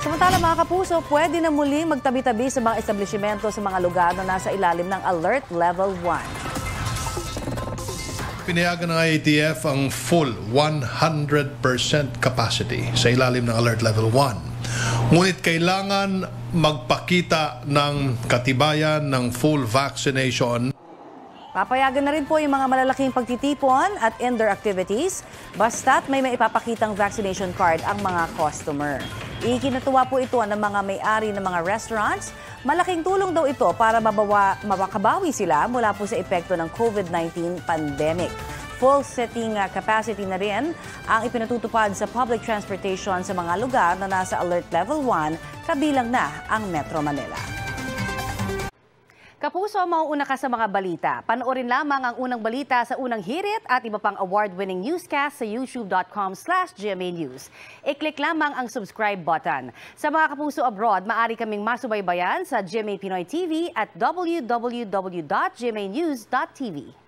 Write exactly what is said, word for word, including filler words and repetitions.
Samantala mga kapuso, pwede na muli magtabi-tabi sa mga establisimyento sa mga lugar na nasa ilalim ng Alert Level one. Pinayagan ng I A T F ang full one hundred percent capacity sa ilalim ng Alert Level one. Ngunit kailangan magpakita ng katibayan ng full vaccination. Papayagan na rin po yung mga malalaking pagtitipon at indoor activities basta't may maipapakitang vaccination card ang mga customer. Ikinatuwa po ito ng mga may-ari ng mga restaurants. Malaking tulong daw ito para mabawa, makabawi sila mula po sa epekto ng COVID nineteen pandemic. Full sitting capacity na rin ang ipinatutupad sa public transportation sa mga lugar na nasa Alert Level one, kabilang na ang Metro Manila. Kapuso, mauuna ka sa mga balita. Panoorin lamang ang unang balita sa unang hirit at iba pang award-winning newscast sa youtube dot com slash G M A News. I-click lamang ang subscribe button. Sa mga kapuso abroad, maaari kaming masubaybayan sa G M A Pinoy T V at w w w dot g m a news dot t v.